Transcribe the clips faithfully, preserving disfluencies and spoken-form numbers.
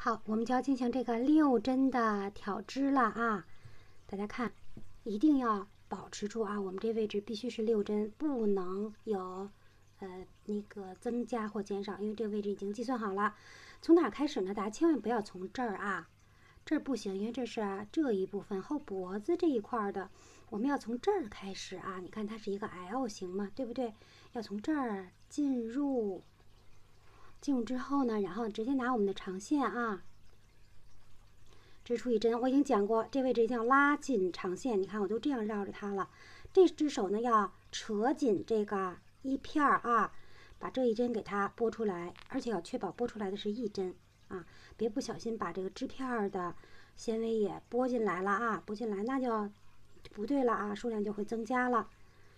好，我们就要进行这个六针的挑枝了啊！大家看，一定要保持住啊！我们这位置必须是六针，不能有呃那个增加或减少，因为这个位置已经计算好了。从哪儿开始呢？大家千万不要从这儿啊，这儿不行，因为这是、啊、这一部分后脖子这一块的，我们要从这儿开始啊！你看它是一个 L 型嘛，对不对？要从这儿进入。进入之后呢，然后直接拿我们的长线啊，织出一针。我已经讲过，这位置一定要拉紧长线。你看，我都这样绕着它了。这只手呢要扯紧这个一片儿啊，把这一针给它拨出来，而且要确保拨出来的是一针啊，别不小心把这个织片的纤维也拨进来了啊，拨进来那就不对了啊，数量就会增加了。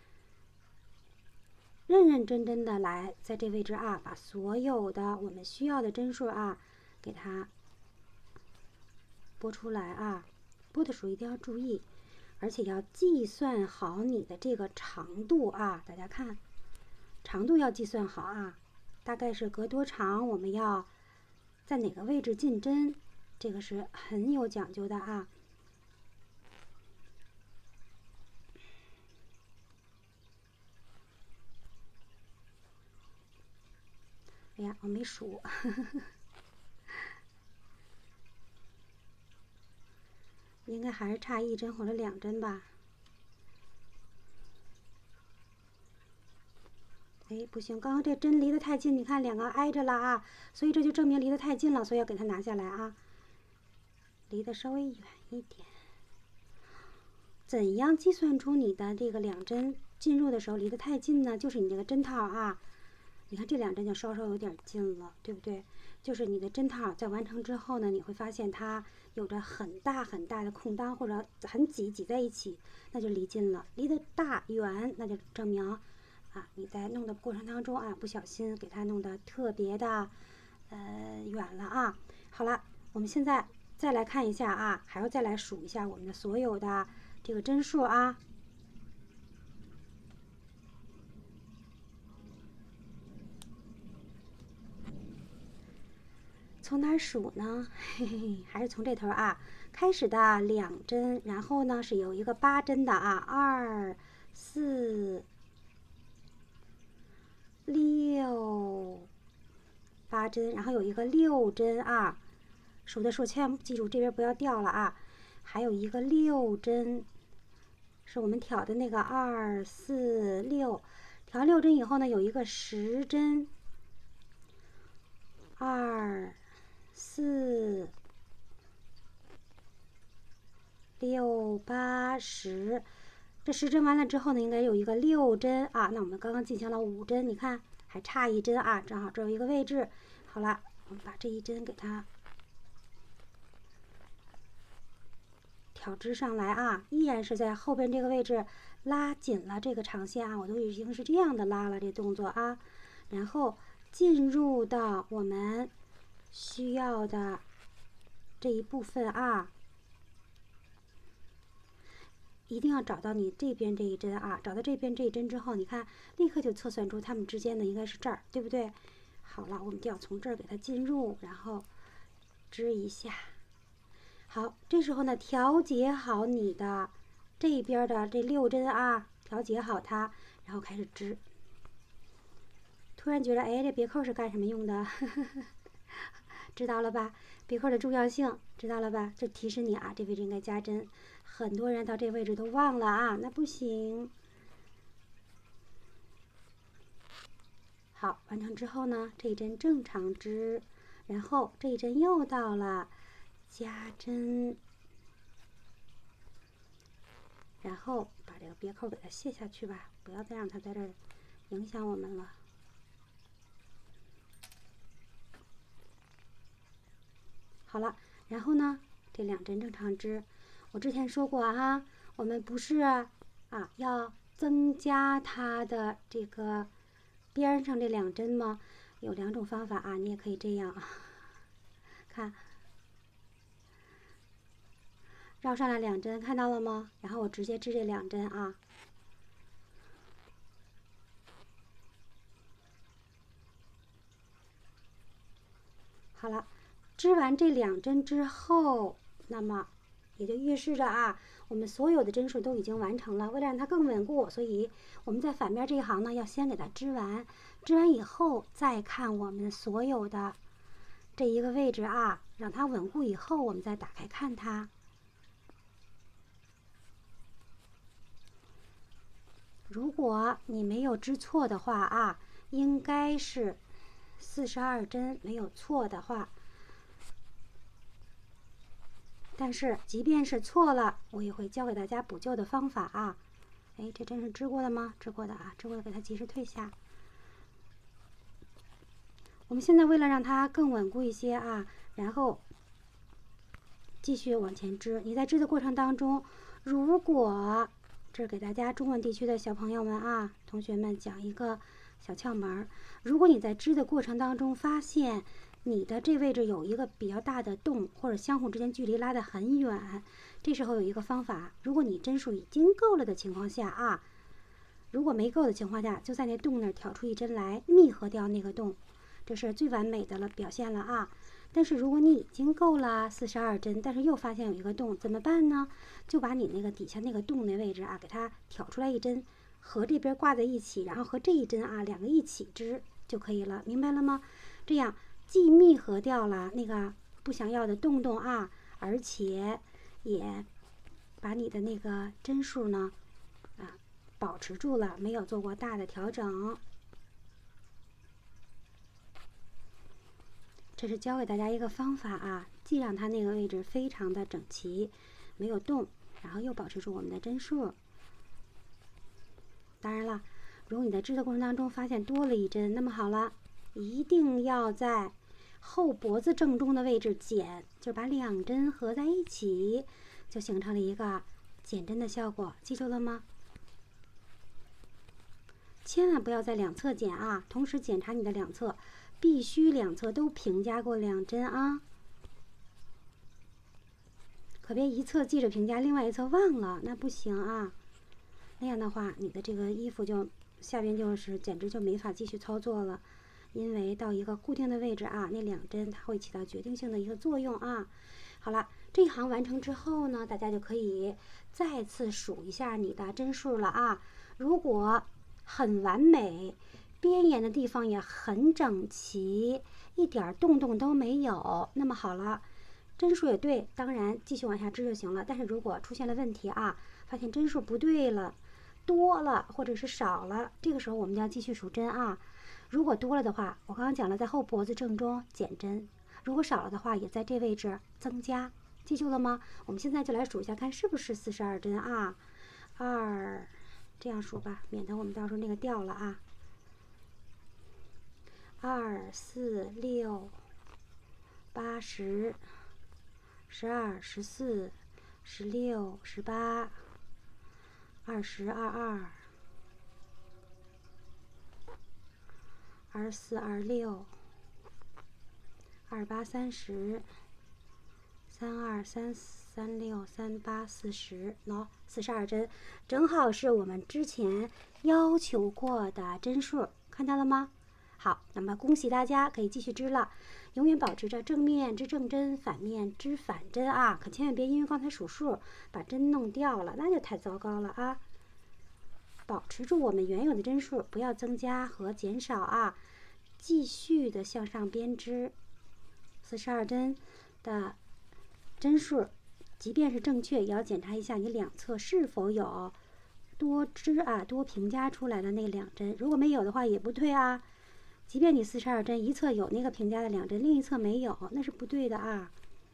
认认真真的来，在这位置啊，把所有的我们需要的针数啊，给它拨出来啊。拨的时候一定要注意，而且要计算好你的这个长度啊。大家看，长度要计算好啊，大概是隔多长，我们要在哪个位置进针，这个是很有讲究的啊。哎呀，我没数，呵呵呵应该还是差一针或者两针吧。哎，不行，刚刚这针离得太近，你看两个挨着了啊，所以这就证明离得太近了，所以要给它拿下来啊，离得稍微远一点。怎样计算出你的这个两针进入的时候离得太近呢？就是你这个针套啊，你看这两针就稍稍有点近了，对不对？就是你的针套在完成之后呢，你会发现它有着很大很大的空当，或者很挤挤在一起，那就离近了。离得大远，那就证明啊你在弄的过程当中啊不小心给它弄得特别的呃远了啊。好了，我们现在再来看一下啊，还要再来数一下我们的所有的这个针数啊。从哪儿数呢？嘿嘿，还是从这头啊，开始的两针，然后呢是有一个八针的啊，二、四、六，八针，然后有一个六针啊，数的时候千万记住这边不要掉了啊，还有一个六针，是我们挑的那个二、四、六，调六针以后呢，有一个十针，二。四、六、八、十，这十针完了之后呢，应该有一个六针啊。那我们刚刚进行了五针，你看还差一针啊，正好这有一个位置。好了，我们把这一针给它挑枝上来啊，依然是在后边这个位置拉紧了这个长线啊，我都已经是这样的拉了这动作啊，然后进入到我们需要的这一部分啊，一定要找到你这边这一针啊，找到这边这一针之后，你看立刻就测算出它们之间的应该是这儿，对不对？好了，我们就要从这儿给它进入，然后织一下。好，这时候呢，调节好你的这边的这六针啊，调节好它，然后开始织。突然觉得，哎，这别扣是干什么用的？知道了吧？别扣的重要性知道了吧？这提示你啊，这位置应该加针。很多人到这位置都忘了啊，那不行。好，完成之后呢，这一针正常织，然后这一针又到了加针，然后把这个别扣给它卸下去吧，不要再让它在这儿影响我们了。好了，然后呢，这两针正常织。我之前说过啊，我们不是啊要增加它的这个边上这两针吗？有两种方法啊，你也可以这样，看，绕上来两针，看到了吗？然后我直接织这两针啊。好了， 织完这两针之后，那么也就预示着啊，我们所有的针数都已经完成了。为了让它更稳固，所以我们在反面这一行呢，要先给它织完，织完以后再看我们所有的这一个位置啊，让它稳固以后，我们再打开看它。如果你没有织错的话啊，应该是四十二针没有错的话。但是即便是错了，我也会教给大家补救的方法啊。哎，这针是织过的吗？织过的啊，织过的给它及时退下。我们现在为了让它更稳固一些啊，然后继续往前织。你在织的过程当中，如果这是给大家中文地区的小朋友们啊，同学们讲一个小窍门。如果你在织的过程当中发现你的这位置有一个比较大的洞，或者相互之间距离拉得很远，这时候有一个方法，如果你针数已经够了的情况下啊，如果没够的情况下，就在那洞那儿挑出一针来，密合掉那个洞，这是最完美的了表现了啊。但是如果你已经够了四十二针，但是又发现有一个洞，怎么办呢？就把你那个底下那个洞那位置啊，给它挑出来一针，和这边挂在一起，然后和这一针啊两个一起织就可以了，明白了吗？这样既密合掉了那个不想要的洞洞啊，而且也把你的那个针数呢啊保持住了，没有做过大的调整。这是教给大家一个方法啊，既让它那个位置非常的整齐，没有动，然后又保持住我们的针数。当然了，如果你在织的过程当中发现多了一针，那么好了，一定要在后脖子正中的位置剪，就把两针合在一起，就形成了一个减针的效果，记住了吗？千万不要在两侧剪啊，同时检查你的两侧。必须两侧都平加过两针啊，可别一侧记着平加，另外一侧忘了，那不行啊。那样的话，你的这个衣服就下边就是简直就没法继续操作了，因为到一个固定的位置啊，那两针它会起到决定性的一个作用啊。好了，这一行完成之后呢，大家就可以再次数一下你的针数了啊。如果很完美，边沿的地方也很整齐，一点洞洞都没有，那么好了，针数也对，当然继续往下织就行了。但是如果出现了问题啊，发现针数不对了，多了或者是少了，这个时候我们就要继续数针啊。如果多了的话，我刚刚讲了，在后脖子正中减针；如果少了的话，也在这位置增加，记住了吗？我们现在就来数一下，看是不是四十二针啊？二，这样数吧，免得我们到时候那个掉了啊。二四六八十十二十四十六十八二十二二二四二六二八三十三二三三六三八四十，喏，四十二针，正好是我们之前要求过的针数，看到了吗？好，那么恭喜大家可以继续织了，永远保持着正面织正针，反面织反针啊！可千万别因为刚才数数把针弄掉了，那就太糟糕了啊！保持住我们原有的针数，不要增加和减少啊！继续的向上编织，四十二针的针数，即便是正确，也要检查一下你两侧是否有多织啊多平加出来的那两针，如果没有的话也不对啊。即便你四十二针一侧有那个平加的两针，另一侧没有，那是不对的啊。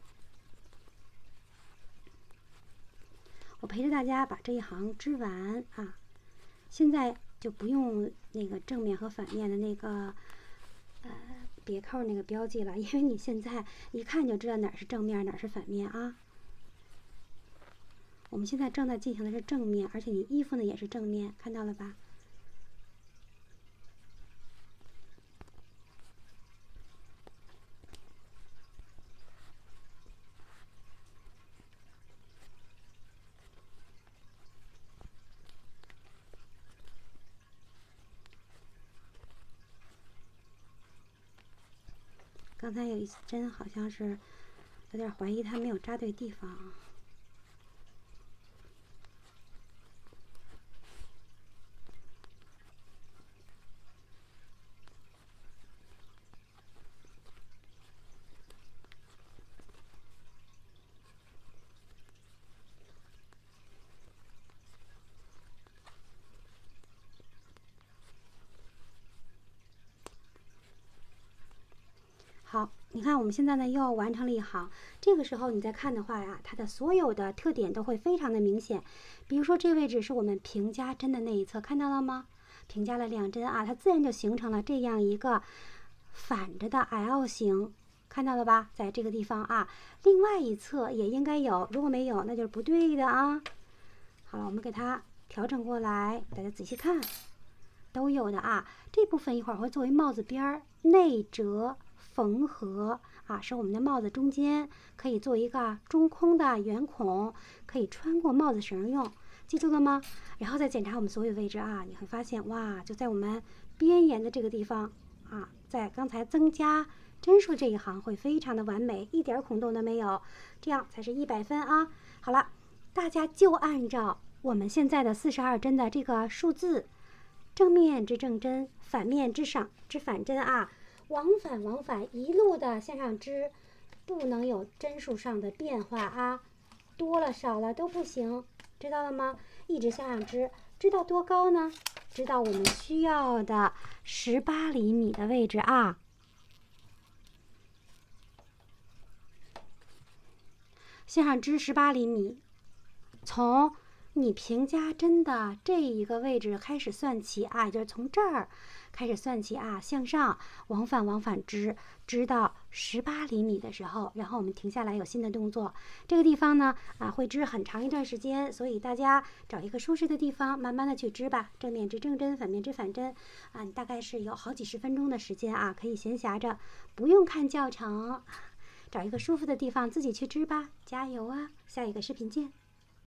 我陪着大家把这一行织完啊，现在就不用那个正面和反面的那个呃别扣那个标记了，因为你现在一看就知道哪是正面哪是反面啊。我们现在正在进行的是正面，而且你衣服呢也是正面，看到了吧？刚刚才有一针好像是有点怀疑它没有扎对地方。好，你看我们现在呢又完成了一行，这个时候你再看的话呀，它的所有的特点都会非常的明显。比如说这位置是我们平加针的那一侧，看到了吗？平加了两针啊，它自然就形成了这样一个反着的 L 型，看到了吧？在这个地方啊，另外一侧也应该有，如果没有那就是不对的啊。好了，我们给它调整过来，大家仔细看，都有的啊。这部分一会儿会作为帽子边儿内折缝合啊，是我们的帽子中间可以做一个中空的圆孔，可以穿过帽子绳用，记住了吗？然后再检查我们所有位置啊，你会发现哇，就在我们边沿的这个地方啊，在刚才增加针数这一行会非常的完美，一点孔洞都没有，这样才是一百分啊。好了，大家就按照我们现在的四十二针的这个数字，正面之正针，反面之上之反针啊，往返往返一路的向上织，不能有针数上的变化啊，多了少了都不行，知道了吗？一直向上织，织到多高呢？织到我们需要的十八厘米的位置啊。向上织十八厘米，从你平加针的这一个位置开始算起啊，也就是从这儿开始算起啊，向上往返往返织，织到十八厘米的时候，然后我们停下来有新的动作。这个地方呢啊会织很长一段时间，所以大家找一个舒适的地方，慢慢的去织吧。正面织正针，反面织反针啊，你大概是有好几十分钟的时间啊，可以闲暇着，不用看教程，找一个舒服的地方自己去织吧。加油啊！下一个视频见。